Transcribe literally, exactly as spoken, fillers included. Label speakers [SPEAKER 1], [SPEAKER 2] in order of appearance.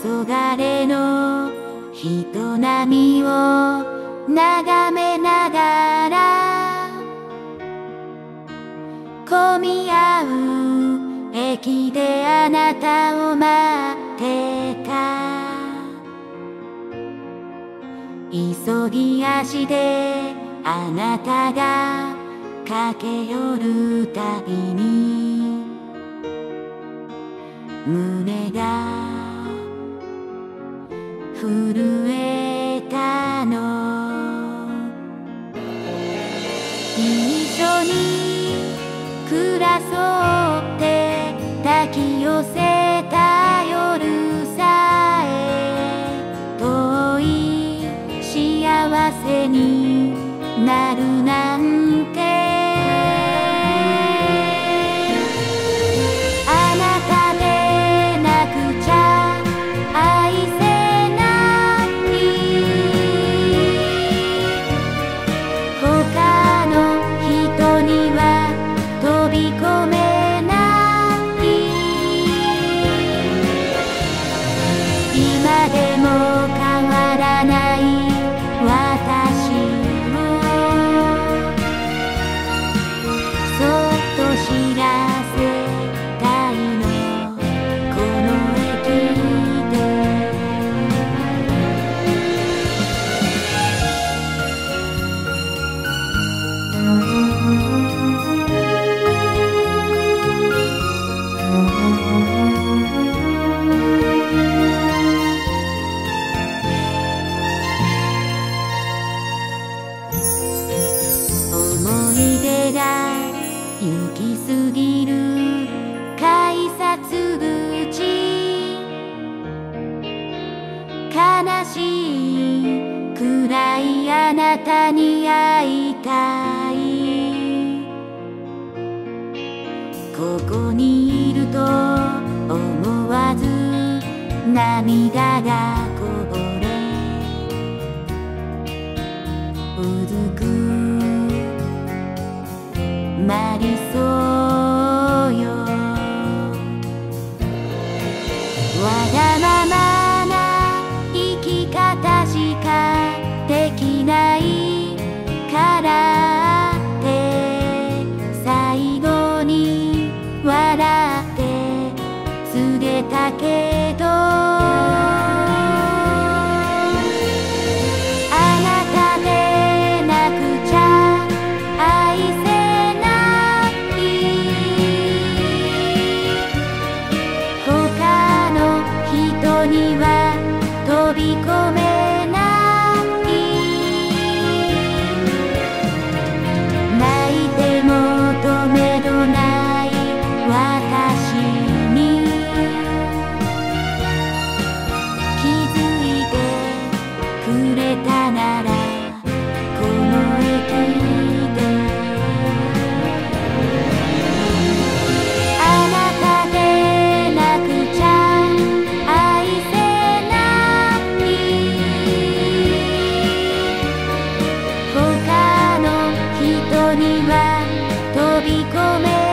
[SPEAKER 1] 黄昏の人波を眺めながら混み合う駅であなたを待ってた。急ぎ足であなたが駆け寄るたびに胸が震えたの。一緒に暮らそうって抱き寄せた夜さえ遠い幸せになるなんて。あなたでなくちゃ愛せない他の人には飛び込めない今でも変わらない私そっと知らせたいのこの駅で。思い出が行き過ぎる改札口悲しい暗いあなたに会いたいここにいると思わず涙がこぼれうずくまりそうよわがままな生き方しかできないからって最後に笑って告げたけどあなたでなくちゃ愛せない他の人には飛び込めない泣いても止めどない私に気づいてくれたならこの駅であなたでなくちゃ愛せない他の人には飛び込め